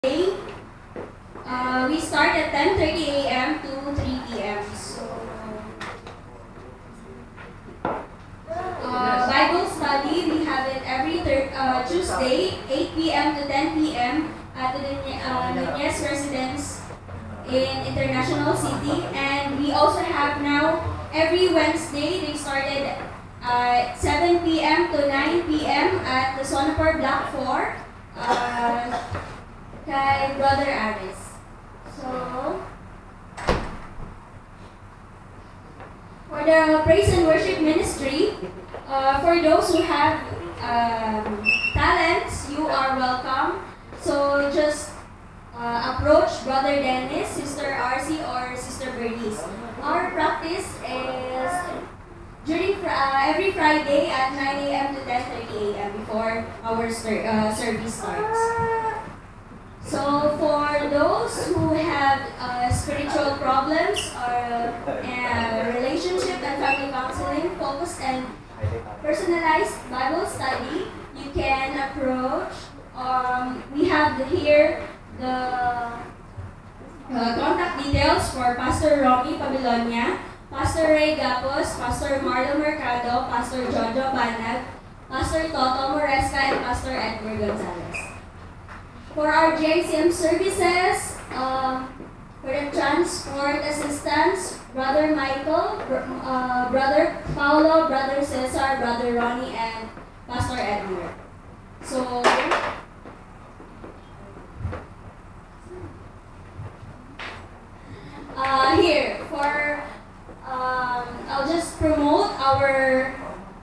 Friday. We start at 10:30 a.m. to 3 p.m. So, Bible study, we have it every Tuesday, 8 p.m. to 10 p.m. at the Nunez Residence in International City. And we also have now, every Wednesday, they started 7 p.m. to 9 p.m. at the Sonapur Block 4. Kay Brother Aris. So, for the praise and worship ministry, for those who have talents, you are welcome. So just approach Brother Dennis, Sister RC, or Sister Bernice. Our practice is during every Friday at 9 a.m. to 10:30 a.m. before our service starts. So for those who have spiritual problems or relationship and family counseling focused and personalized Bible study, you can approach. We have here the contact details for Pastor Romy Pabilonia, Pastor Ray Gapos, Pastor Marlo Mercado, Pastor Jojo Banag, Pastor Toto Moresca, and Pastor Edgar Gonzalez. For our JCM services, for the transport assistance, Brother Michael, Brother Paulo, Brother Cesar, Brother Ronnie, and Pastor Edgar. So, here, for, I'll just promote our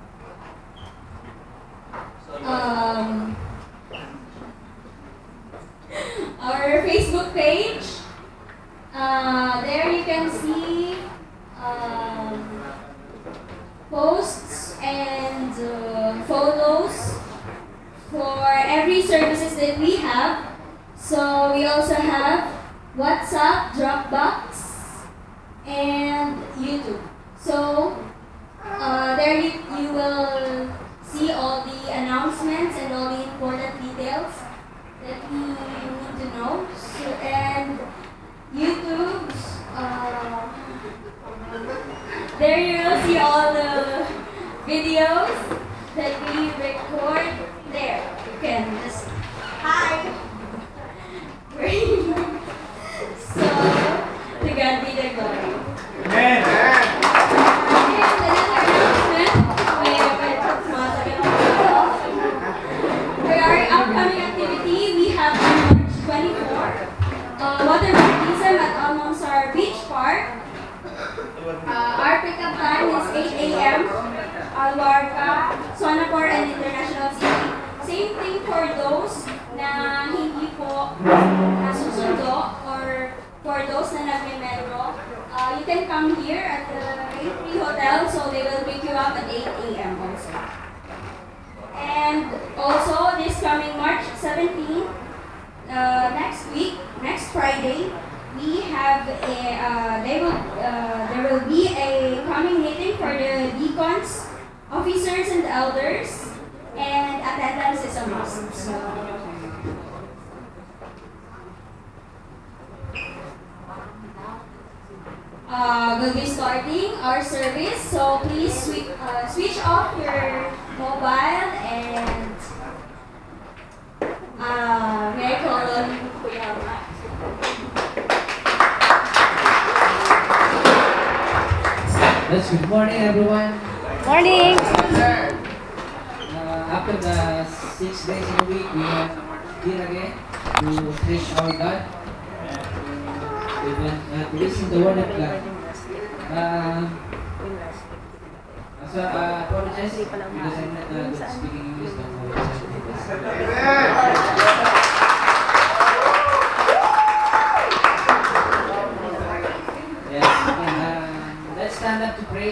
our Facebook page. There you can see posts and photos for every services that we have. So we also have WhatsApp, Dropbox, and YouTube. So there you will see all the announcements and all the important details that we need to know. So, and YouTube, there you will see all the videos that we record there. You can just hi. So, to God be the glory. Amen. For our upcoming activity, we have on March 24, water baptism at Almanzar Beach Park. Our pickup time is 8 a.m. Albarca, Sonapur, and International City. Same thing for those na hindi po nasusundo or for those na nagme-metro. You can come here at the A3 Hotel, so they will pick you up at 8 a.m. also. And also, this coming March 17, next week, next Friday, we have there will be a coming meeting for the deacons, officers, and elders, and attendance is a must. So, we'll be starting our service, so please switch off your mobile and Miracle Kuya. Yes, good morning everyone. Morning! After the 6 days in a week, we are here again to praise our God. We want to listen to the word of God. So I apologize because I'm not good speaking English. Let's stand up to pray.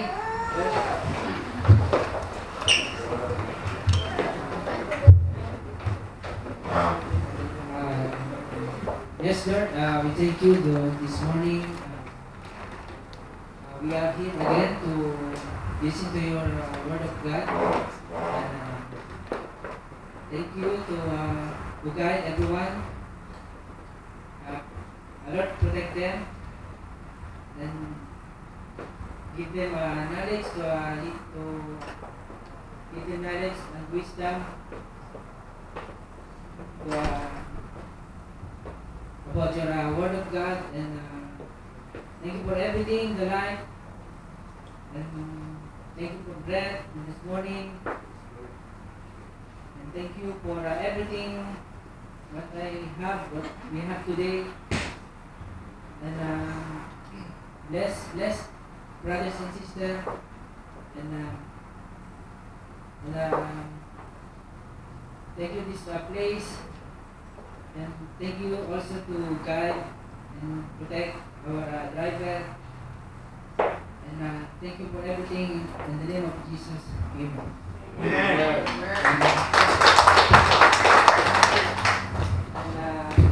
Yes, Lord, we thank you this morning. We are here again to listen to your word of God. And Thank you to guide everyone Lord protect them and give them knowledge to give them knowledge and wisdom to, about your word of God, and thank you for everything, the life, and thank you for breath this morning, and thank you for everything what what we have today, and bless brothers and sisters, and thank you this place, and thank you also to guide and protect our driver, and thank you for everything in the name of Jesus. Amen. Amen. And,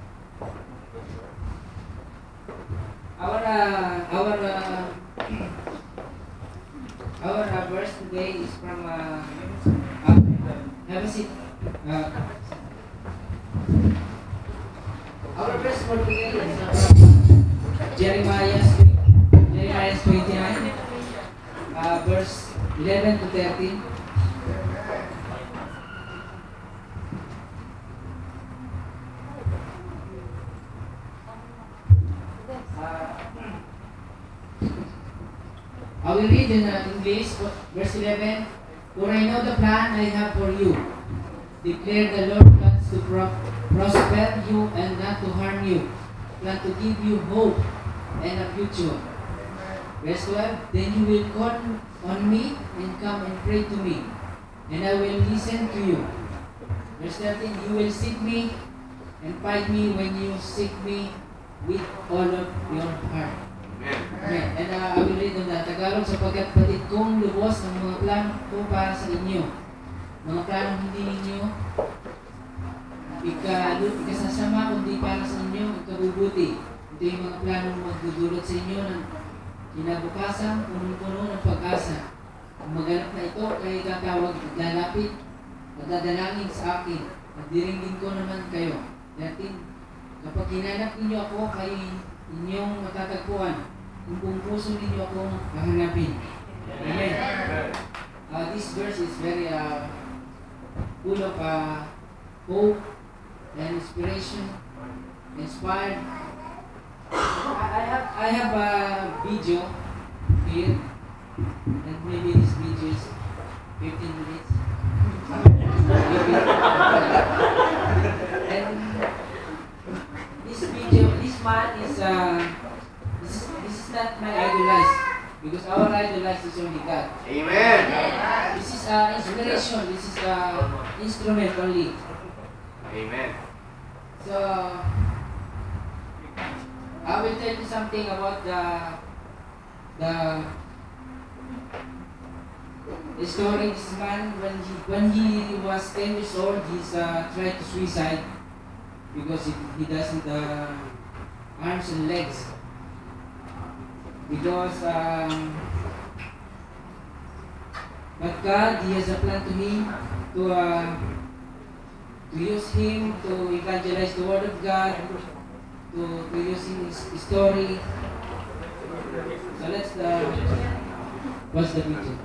our verse today is from have a seat. Our verse for today is from Jeremiah 29, verse 11 to 13. I will read in English, verse 11. For I know the plan I have for you, declare the Lord, plans to prosper you and not to harm you, plan to give you hope and a future. Verse 12. Then you will call on me and come and pray to me, and I will listen to you. Verse 13. You will seek me and find me when you seek me with all of your heart. Amen. And I will read on the Tagalog, sapagkat batid kong lubos ng mga plano ko para sa inyo. Mga planong hindi ninyo ikasasama, kundi para sa inyo ikabubuti. Ito yung mga planong magdudulot sa inyo ng kinabukasan, punong-puno ng pag-asa. Ang maganap na ito ay tatawag at lalapit at dadalangin sa akin at diringgin ko naman kayo. 13. Kapag hinanap ninyo ako, kay inyong matatagpuan. Kung buong puso ninyo akong hahanapin. Amen. This verse is very full of hope and inspiration, inspired. I have a video here, and maybe this video is 15 minutes. And this man is this is not my idolize, because our idolize is only God. Amen. This is inspiration. This is instrument only. Amen. So I will tell you something about the story. This man, when he was 10 years old, he's tried to suicide because he doesn't arms and legs. Because but God, He has a plan to him to use him to evangelize the word of God, to use his story. So let's watch the video.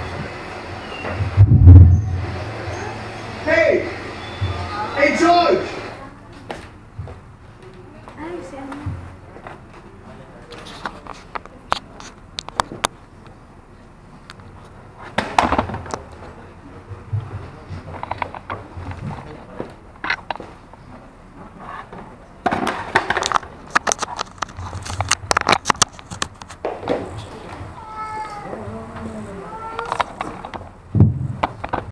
Hey! Hey, George!